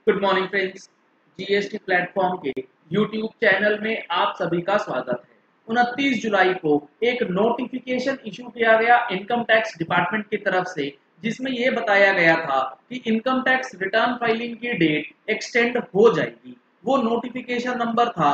Good morning friends. GST platform के YouTube channel में आप सभी का स्वागत है। 29 जुलाई को एक नोटिफिकेशन इशू किया गया इनकम टैक्स डिपार्टमेंट की तरफ से, जिसमें यह बताया गया था कि इनकम टैक्स रिटर्न फाइलिंग की डेट एक्सटेंड हो जाएगी। वो नोटिफिकेशन नंबर था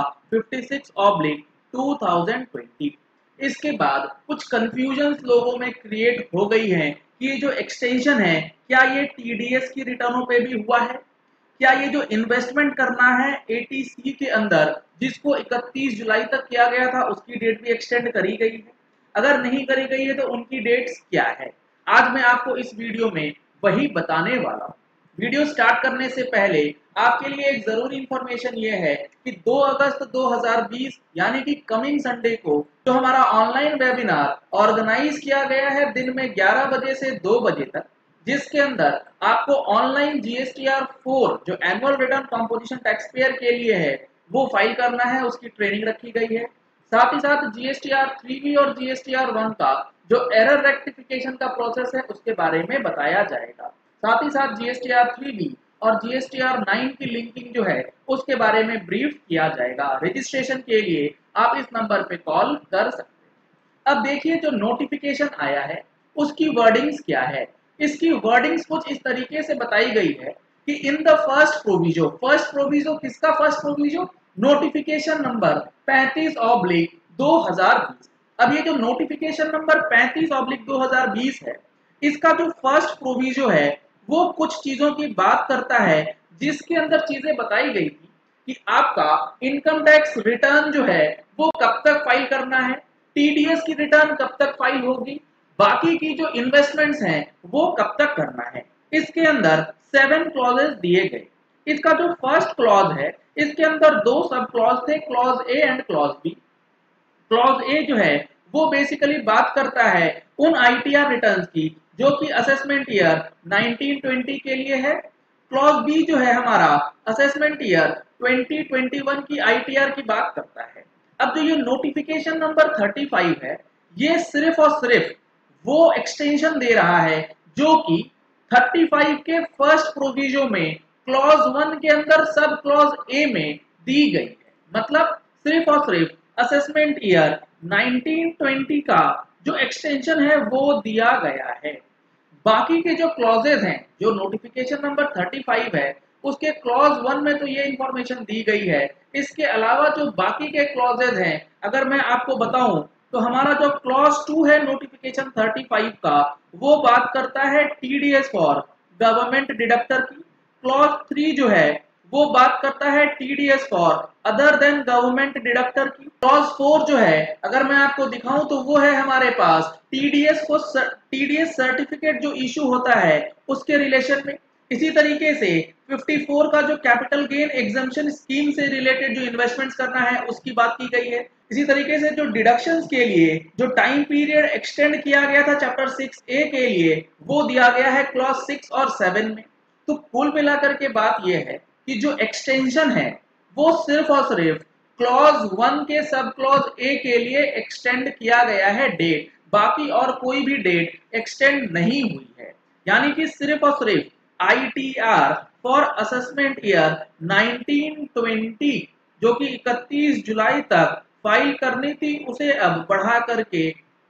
56/2020। इसके बाद कुछ कंफ्यूजन लोगों में क्रिएट हो गई है कि ये जो एक्सटेंशन है, क्या ये टीडीएस की रिटर्नों पे भी हुआ है? क्या ये जो इन्वेस्टमेंट करना है एटीसी के अंदर, जिसको 31 जुलाई तक किया गया था, उसकी डेट भी एक्सटेंड करी गई है? अगर नहीं करी गई है तो उनकी डेट्स क्या है? आज मैं आपको इस वीडियो में वही बताने वाला हूँ। वीडियो स्टार्ट करने से पहले आपके लिए एक जरूरी इंफॉर्मेशन ये है कि 2 अगस्त 2020 यानी कि कमिंग संडे को जो हमारा ऑनलाइन वेबिनार ऑर्गेनाइज किया गया है दिन में 11 बजे से 2 बजे तक, जिसके अंदर आपको ऑनलाइन जीएसटीआर 4 जो annual return composition tax payer के लिए है वो फाइल करना है, उसकी ट्रेनिंग रखी गई है। साथ ही साथ जीएसटीआर 3B और जीएसटीआर 1 का जो एरर रेक्टिफिकेशन का प्रोसेस है उसके बारे में बताया जाएगा। साथ ही साथ जीएसटीआर 3B और जीएसटीआर 9 की लिंकिंग जो है उसके बारे में ब्रीफ किया जाएगा। रजिस्ट्रेशन के लिए आप इस नंबर पे कॉल कर सकते हैं। अब देखिए, जो नोटिफिकेशन आया है उसकी वर्डिंग्स क्या है। इसकी वर्डिंग्स कुछ इस तरीके से बताई गई है कि इन द फर्स्ट प्रोविजो किसका फर्स्ट प्रोविजो? Notification number 35/2020। अब ये जो नोटिफिकेशन नंबर 35/2020 है, इसका जो फर्स्ट प्रोविजो है वो कुछ चीजों की बात करता है, जिसके अंदर चीजें बताई गई थी कि आपका इनकम टैक्स रिटर्न जो है वो कब तक फाइल करना है, टीडीएस की रिटर्न कब तक फाइल होगी, बाकी की जो इन्वेस्टमेंट्स हैं वो कब तक करना है। इसके अंदर 7 क्लॉजेस दिए गए। इसका जो फर्स्ट क्लॉज है, इसके अंदर 2 सब क्लॉज थे, clause A and clause B. Clause A जो है वो बेसिकली बात करता है उन आईटीआर रिटर्न्स की जो कि असेसमेंट ईयर 1920 के लिए है। क्लॉज बी जो है हमारा असेसमेंट ईयर 2021 की आईटीआर की बात करता है। अब जो ये नोटिफिकेशन नंबर 35 है, ये सिर्फ और सिर्फ वो एक्सटेंशन दे रहा है जो कि 35 के फर्स्ट प्रोविजो में क्लॉज 1 के अंदर सब क्लॉज ए में दी गई है। मतलब सिर्फ और सिर्फ असेसमेंट ईयर 1920 का जो एक्सटेंशन है वो दिया गया है। बाकी के जो क्लॉजेज हैं, जो नोटिफिकेशन नंबर 35 है उसके क्लॉज 1 में तो ये इंफॉर्मेशन दी गई है। इसके अलावा जो बाकी के क्लॉजेज हैं, अगर मैं आपको बताऊं तो हमारा जो क्लॉज 2 है नोटिफिकेशन 35 का, वो बात करता है टीडीएस फॉर गवर्नमेंट डिडक्टर की। क्लॉज 3 जो है वो बात करता है TDS for other than government deductor की। क्लॉज 4 जो है अगर मैं आपको दिखाऊं तो वो है हमारे पास टीडीएस सर्टिफिकेट जो इशू होता है उसके रिलेशन में। इसी तरीके से 54 का जो कैपिटल गेन एग्जम्पशन स्कीम से रिलेटेड जो इन्वेस्टमेंट्स करना है उसकी बात की गई है। इसी तरीके से जो डिडक्शंस के लिए जो टाइम पीरियड एक्सटेंड किया गया था चैप्टर 6A के लिए, वो दिया गया है क्लॉज 6 और 7 में। तो कुल मिलाकर के बात यह है कि जो एक्सटेंशन है वो सिर्फ और सिर्फ क्लॉज 1 के सब क्लॉज ए के लिए एक्सटेंड किया गया है डेट, बाकी और कोई भी डेट एक्सटेंड नहीं हुई है। यानी कि सिर्फ और सिर्फ आईटीआर फॉर असेसमेंट ईयर 1920 जो कि 31 जुलाई तक फाइल करनी थी, उसे अब बढ़ा करके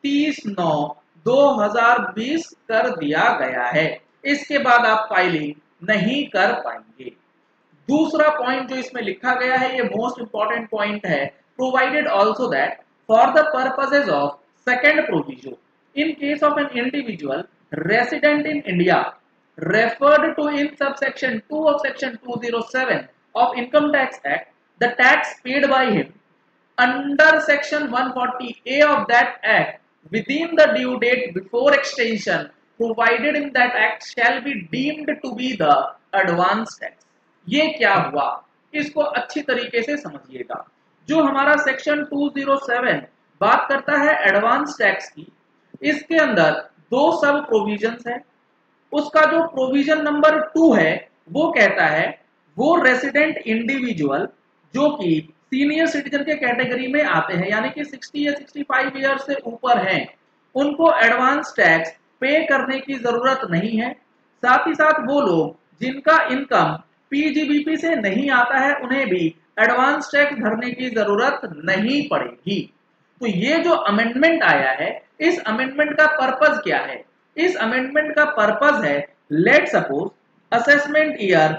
30/9/2020 कर दिया गया है। इसके बाद आप फाइलिंग नहीं कर पाएंगे। दूसरा पॉइंट जो इसमें लिखा गया है, ये मोस्ट इंपॉर्टेंट पॉइंट है, provided also that for the purposes of second proviso in case of an individual resident in India referred to in subsection 2 of section 207 of income tax act, the tax paid by him under section 140A of that act within the due date before extension provided in that act shall be deemed to be the advance tax। ये क्या हुआ, इसको अच्छी तरीके से समझिएगा। जो हमारा सेक्शन 207 बात करता है एडवांस टैक्स की, इसके अंदर 2 सब प्रोविजंस है। उसका जो प्रोविजन नंबर 2 है वो कहता है वो रेसिडेंट इंडिविजुअल जो कि सीनियर सिटीजन के कैटेगरी में आते हैं, यानी कि 60 या 65 ईयर से ऊपर हैं, उनको एडवांस टैक्स पे करने की जरूरत नहीं है। साथ ही साथ वो लोग जिनका इनकम पीजीबीपी से नहीं आता है उन्हें भी एडवांस टैक्स भरने की जरूरत नहीं पड़ेगी। तो ये जो अमेंडमेंट आया है, इस अमेंडमेंट का पर्पस क्या है? इस अमेंडमेंट का पर्पस है, लेट सपोज असेसमेंट ईयर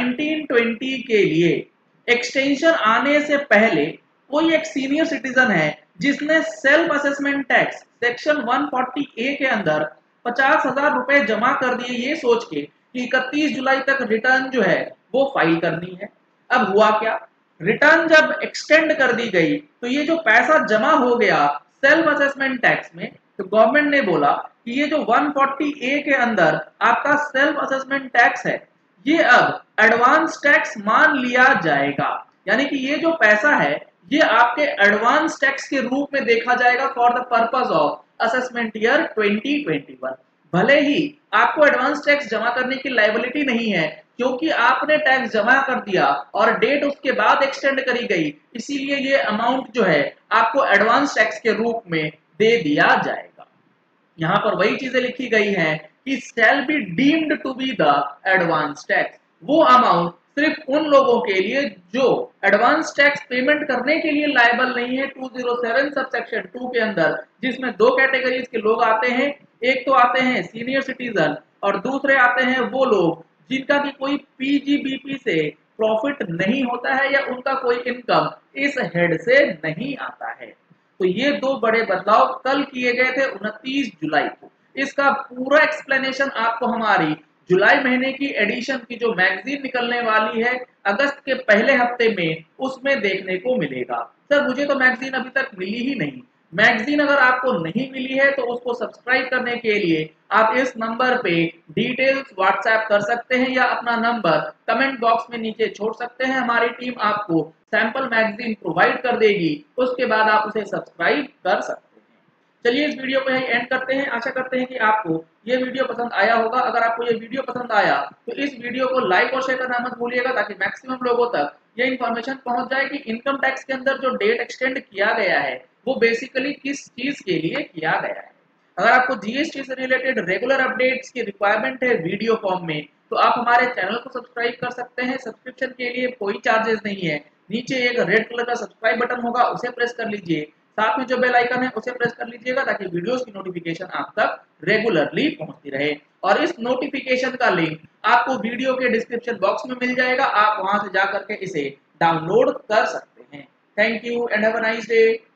1920 के लिए एक्सटेंशन आने से पहले कोई एक सीनियर सिटीजन है जिसने self assessment tax section 140A के अंदर 50,000 रुपए जमा कर दिए, ये सोच के कि 31 जुलाई तक रिटर्न जो है वो फाइल करनी है। अब हुआ क्या, रिटर्न जब एक्सटेंड कर दी गई तो ये जो पैसा जमा हो गया सेल्फ असेसमेंट टैक्स में, तो गवर्नमेंट ने बोला कि ये जो 140A के अंदर आपका सेल्फ असेसमेंट टैक्स है ये अब एडवांस टैक्स मान लिया जाएगा। यानी कि ये जो पैसा है ये आपके एडवांस टैक्स के रूप में देखा जाएगा for the purpose of assessment year 2021। भले ही आपको एडवांस टैक्स जमा करने की लायबिलिटी नहीं है क्योंकि आपने टैक्स जमा कर दिया और डेट उसके बाद एक्सटेंड करी गई, इसीलिए ये अमाउंट जो है आपको एडवांस टैक्स के रूप में दे दिया जाएगा। यहाँ पर वही चीजें लिखी गई हैं कि shall be deemed to be the advance tax. वो अमाउंट सिर्फ उन लोगों के लिए जो एडवांस टैक्स पेमेंट करने के लिए लायबल नहीं है 207 सबसेक्शन 2 के अंदर, जिसमें दो कैटेगरीज के लोग आते हैं। एक तो आते हैं सीनियर सिटीजन और दूसरे आते हैं वो लोग जिनका की कोई पीजीबीपी से प्रॉफिट नहीं होता है या उनका कोई इनकम इस हेड से नहीं आता है। तो ये दो बड़े बदलाव कल किए गए थे 29 जुलाई को। इसका पूरा एक्सप्लेनेशन आपको हमारी जुलाई महीने की एडिशन की जो मैगजीन निकलने वाली है अगस्त के पहले हफ्ते में, उसमें देखने को मिलेगा। सर मुझे तो मैगजीन अभी तक मिली ही नहीं। मैगजीन अगर आपको नहीं मिली है तो उसको सब्सक्राइब करने के लिए आप इस नंबर पे डिटेल्स व्हाट्सएप कर सकते हैं या अपना नंबर कमेंट बॉक्स में नीचे छोड़ सकते हैं। हमारी टीम आपको सैंपल मैगजीन प्रोवाइड कर देगी, उसके बाद आप उसे सब्सक्राइब कर सकते हैं। चलिए इस वीडियो को यही एंड करते हैं। आशा करते हैं कि आपको ये वीडियो पसंद आया होगा। अगर आपको ये वीडियो पसंद आया तो इस वीडियो को लाइक और शेयर करना मत भूलिएगा ताकि मैक्सिमम लोगों तक ये इन्फॉर्मेशन पहुंच जाए कि इनकम टैक्स के अंदर जो डेट एक्सटेंड किया गया है वो बेसिकली किस चीज के लिए किया गया है। अगर आपको जीएसटी से रिलेटेड रेगुलर अपडेट्स की रिक्वायरमेंट है वीडियो फॉर्म में तो आप हमारे चैनल को सब्सक्राइब कर सकते हैं। सब्सक्रिप्शन के लिए कोई चार्जेस नहीं है। नीचे एक रेड कलर का सब्सक्राइब बटन होगा, उसे प्रेस कर लीजिए। साथ में जो बेल आइकन है उसे प्रेस कर लीजिएगा ताकि वीडियोस की नोटिफिकेशन आप तक रेगुलरली पहुंचती रहे। और इस नोटिफिकेशन का लिंक आपको वीडियो के डिस्क्रिप्शन बॉक्स में मिल जाएगा, आप वहां से जाकर के इसे डाउनलोड कर सकते हैं। Thank you and have a nice day.